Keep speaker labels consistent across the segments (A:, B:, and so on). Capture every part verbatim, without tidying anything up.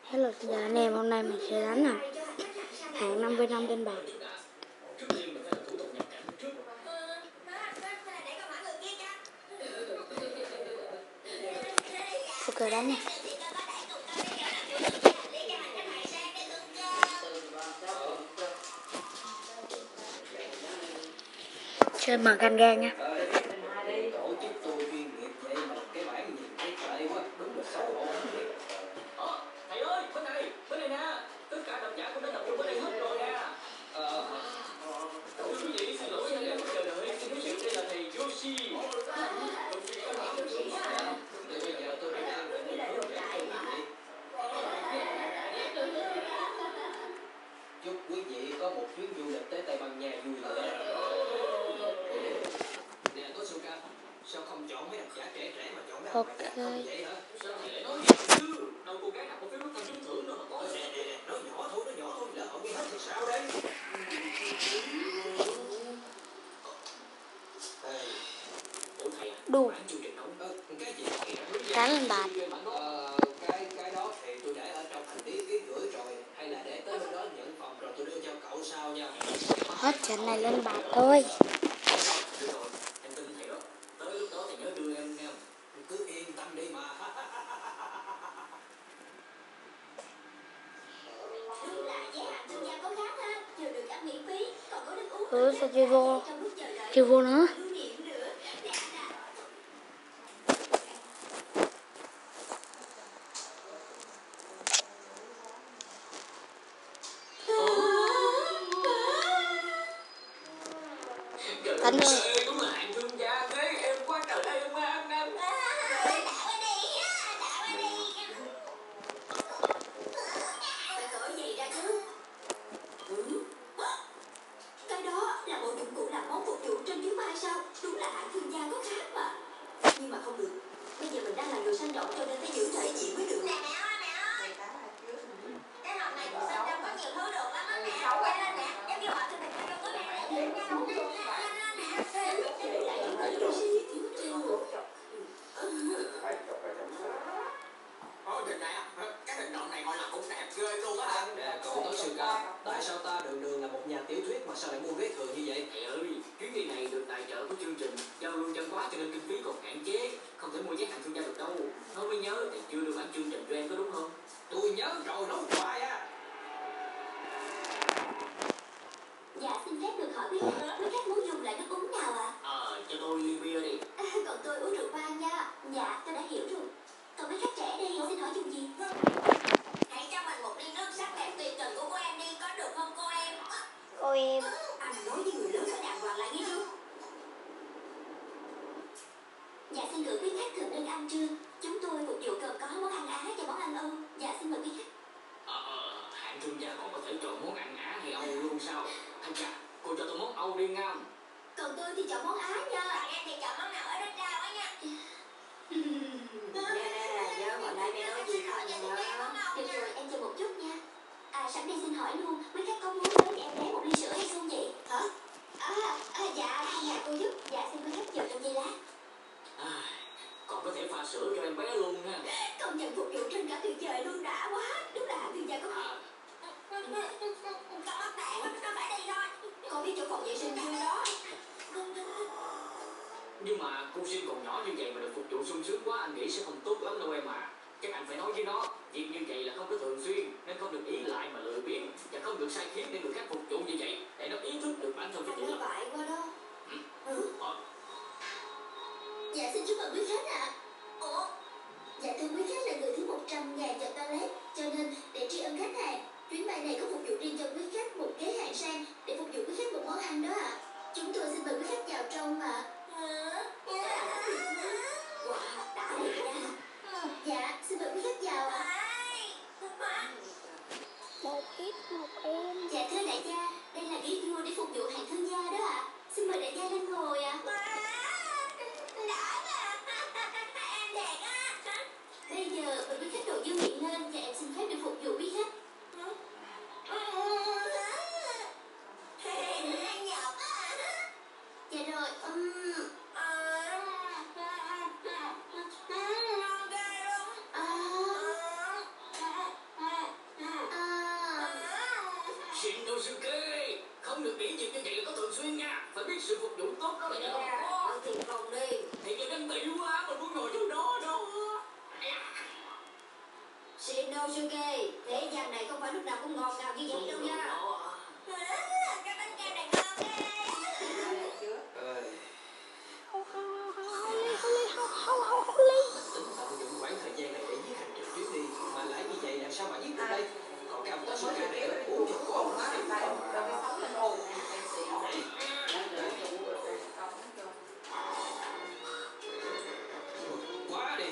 A: Hello tất cả anh em, hôm nay mình sẽ đánh là hạng năm v năm trên bạc. Ok đánh nha. Chơi bằng canh gan nha.
B: Thầy ơi, bên này, bên này nè. Tất cả độc giả cũng đã tập trung ở đây hết rồi nè. Ờ, thưa quý vị, xin lỗi để mất chờ đợi. Xin giới thiệu đây là thầy Yoshi. Chúc quý vị có một chuyến du lịch tới Tây Ban Nha vui vẻ. Nè, có Suka, sao không chọn mấy độc giả trẻ trẻ mà chọn mấy ông
A: Ok.
B: không vậy hả? Sao thầy lại nói chứ? Đâu cô gái nào có phiếu rút thăm trúng thưởng đâu mà có. Nè, nè, nè, nói nhỏ thôi, nói nhỏ thôi, lỡ không biết hết thì sao đây?
A: Đu cắn lên bàn.
B: Ờ, cái cái đó thì tôi để ở trong hành lý ký gửi rồi, hay là để tới bên đó nhận phòng rồi tôi đưa cho cậu sau nha.
A: Hết trận này lên bàn thôi.
B: Được rồi, em tin thầy đó. Tới lúc đó thì nhớ đưa em nha. Cứ yên tâm đi mà.
A: Ừ, sao chưa vô? Chưa vô nữa. Cánh ơi.
B: Đúng là hạng thương gia thế, em quá trời đây em ăn năn.
C: Cái đó là bộ dụng cụ làm món phục vụ trên chuyến bay sao? Đúng là hạng thương gia có khác mà. Nhưng mà không được. Bây giờ mình đang là người sanh động cho nên phải giữ thể diện mới được. Nè mẹ ơi, mẹ ơi. Cái hộp này của sinh trong có nhiều thứ được lắm á mẹ. Quay lên nè. Giống như họ cho mình cho tôi nè. Lên nè.
B: Ôi thịt này, cái thịt nộm này họ làm cũng đẹp ghê luôn á hả? Nè cậu Tố Suka, tại sao ta đường đường là một nhà tiểu thuyết mà sao lại mua vé thường như vậy? Thầy ơi, chuyến đi này được tài trợ của chương trình giao lưu văn hóa cho nên kinh phí còn hạn chế, không thể mua vé hạng thương gia được đâu. Nó mới nhớ thì chưa được bản chương trình cho em có đúng không? Tôi nhớ rồi, nói hoài á.
C: Dạ xin phép được hỏi quý quý khách muốn dùng loại nước uống nào ạ?
B: Ờ, cho tôi ly bia đi.
C: À, còn tôi uống rượu vang nha. Dạ tôi đã hiểu rồi. Còn mấy khách trẻ đây xin hỏi dùng gì? Hãy cho mình một ly nước sắc đẹp tuyệt trần của cô em đi, có được không cô em?
A: Cô em.
C: Anh nói với người lớn phải đàng hoàng lại nghe chưa? Dạ xin gửi quý khách thực đơn ăn trưa. Chúng tôi phục vụ gồm có món ăn Á và món ăn Âu. Dạ xin mời quý khách.
B: Ờ, ờ, hạng thương gia còn có thể chọn món ăn Á hay Âu luôn sao? Anh chà, cô cho tôi món Âu đi nha.
C: Còn tôi thì chọn món Á nha. Còn em thì chọn món nào ở đất đao á nha. Nè, nhớ hồi nay mẹ nói gì thôi nhớ. Được rồi, em chờ một chút nha. À, sẵn đây xin hỏi luôn, quý khách có muốn lấy em bé một ly sữa hay không vậy? Hả? À, à dạ, dạ cô giúp. Dạ xin quý khách chờ trong giây lát.
B: À, còn có thể pha sữa cho em bé luôn nha.
C: Công nhận phục vụ trên cả tuyệt vời luôn, đã quá. Đúng là hạng thương gia có
B: À,
C: con bắt bạn, nó phải đi thôi. Con biết chỗ phòng vệ sinh chưa đó?
B: nhưng mà cô sinh còn nhỏ như vậy mà được phục vụ sung sướng quá, anh nghĩ sẽ không tốt lắm đâu em à. Chắc anh phải nói với nó, việc như vậy là không có thường xuyên, nên không được ý lại mà lười biếng, và không được sai khiến để người khác phục vụ như vậy, để nó ý thức được bản thân phải tự
C: Anh
B: lập.
C: nói quá đó.
B: Ừ.
C: Ừ.
B: Ờ.
C: Dạ xin chúc mừng quý khách ạ. À. Ủa? Dạ thưa quý khách là người thứ một trăm ngàn cho toilet, cho nên để tri ân khách hàng, chuyến bay này có phục vụ riêng cho quý khách một ghế hạng sang để phục vụ quý khách một món ăn đó ạ. À. Chúng tôi xin mời quý khách vào trong mà. Wow, đã thiệt nha. Dạ, xin mời quý khách vào ạ. À.
B: Shinnosuke, không được nghỉ việc như vậy là có thường xuyên nha. Phải biết sự phục vụ tốt đó là nhờ có.
C: Ở thiệt lòng đi.
B: Thì giờ đang bị quá, mình muốn ngồi chỗ đó đâu.
C: Shinosuke, thế gian này không phải lúc nào cũng ngọt ngào như vậy đâu nha. Cái bánh kem này ngon ghê.
A: Hâu hâu hâu hâu ly hâu ly hâu hâu hâu hâu ly.
B: Tính tận dụng khoảng thời gian này để viết hành trình chuyến đi mà lại như vậy làm sao mà viết được đây? Còn cái ông Tasuka này uống cho con mà thấy quá đi.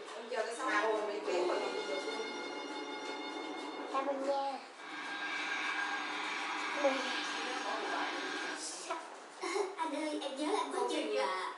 A: Chào mừng nha. Mừng.
C: Anh ơi, em nhớ anh có chừng là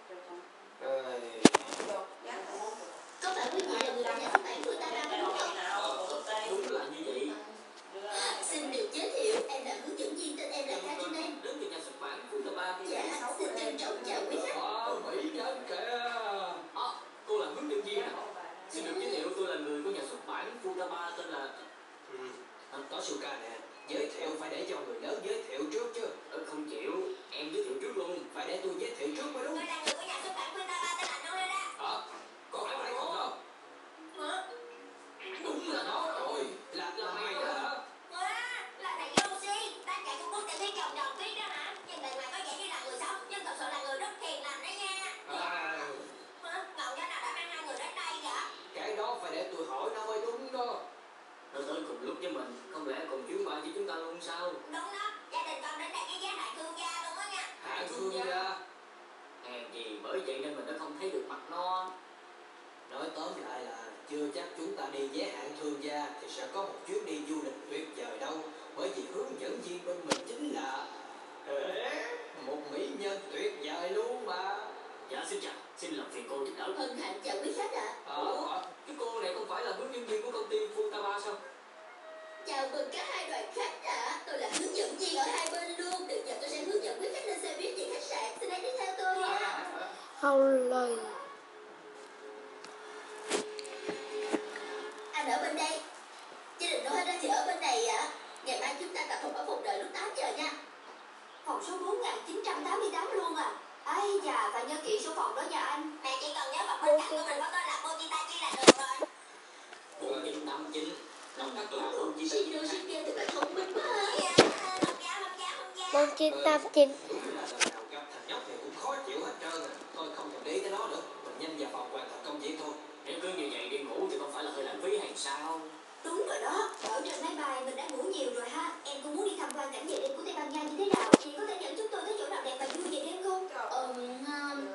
C: có phải quý vị là người nhà xuất bản Futaba đúng không?
B: Đúng là như vậy.
C: Xin được giới thiệu, em là hướng dẫn viên tên em là Katrina.
B: Đến từ nhà xuất bản Futaba.
C: Dạ, xin trân trọng chào quý khách.
B: Ờ, mỹ nhân kìa. Ờ, cô là hướng dẫn viên à? Xin được giới thiệu tôi là người của nhà xuất bản Futaba tên là ừ, anh Tasuka nè. Giới thiệu phải để cho người lớn giới thiệu trước chứ. Ừ, không chịu, em giới thiệu trước luôn. Phải để tôi giới thiệu trước mới đúng.
C: Tôi là người của nhà xuất bản Futaba tên là Noreda.
B: Ờ, có phải phải không đâu?
C: Hả?
B: Đúng là nó rồi, là là mày đó hả?
C: À, là thầy Yoshi, tác giả của bức tiểu thuyết Chồng Chồng Tuyết đó hả? Nhưng bề ngoài có vẻ như là người sống, nhưng thật sự là người rất hiền lành đấy nha.
B: À,
C: Hả? Ngọn gió nào đã mang hai người đến đây vậy?
B: cái đó phải để tôi hỏi nó mới đúng đó. Nó tới cùng lúc với mình, không lẽ cùng chuyến bay với chúng ta luôn sao?
C: Đúng đó, gia đình con đến đây cái giá hại thương gia luôn á nha.
B: Hạ thương gia. Hèn gì bởi vậy nên mình đã không thấy được mặt nó. Nói tóm lại là chưa chắc chúng ta đi vé hạng thương gia thì sẽ có một chuyến đi du lịch tuyệt vời đâu. Bởi vì hướng dẫn viên bên mình chính là Ê, một mỹ nhân tuyệt vời luôn mà. Dạ xin chào, xin làm phiền cô giúp đỡ.
C: Hân hạnh chào quý khách ạ. À.
B: Ờ, à, cái cô này không phải là hướng dẫn viên của công ty Futaba sao?
C: Chào mừng cả hai đoàn khách ạ. À. Tôi là hướng dẫn viên ở hai bên luôn. Từ giờ tôi sẽ hướng dẫn quý khách lên xe buýt về khách sạn. Xin hãy đi theo tôi nha. À, à.
A: Hâu ly.
C: Anh ở bên đây. Gia đình Nohara thì ở bên này ạ. À. Ngày mai chúng ta tập hợp ở phòng đợi lúc tám giờ nha. Phòng số bốn nghìn chín trăm tám mươi tám luôn à. Ây da, phải nhớ kỹ số phòng đó nha anh. Mẹ chỉ cần nhớ phòng bên cạnh của mình có tên là Mojitachi là được rồi.
B: bốn chín tám chín Đọc tắt là Mojitachi.
C: Shinosuke thật là thông minh quá ha.
A: Bốn chín tám chín.
B: Đúng là lần nào gặp thằng nhóc này cũng khó chịu hết trơn à. Thôi không thèm để ý tới nó nữa. Mình nhanh vào phòng hoàn thành công việc thôi. Nếu cứ như vậy đi ngủ thì không phải là hơi lãng phí hay sao?
C: Đúng rồi đó, ở trên máy bay mình đã ngủ nhiều rồi ha. Em cũng muốn đi tham quan cảnh về đêm của Tây Ban Nha như thế nào. Chị có thể dẫn chúng tôi tới chỗ nào đẹp và vui về đêm không? Ờ, um,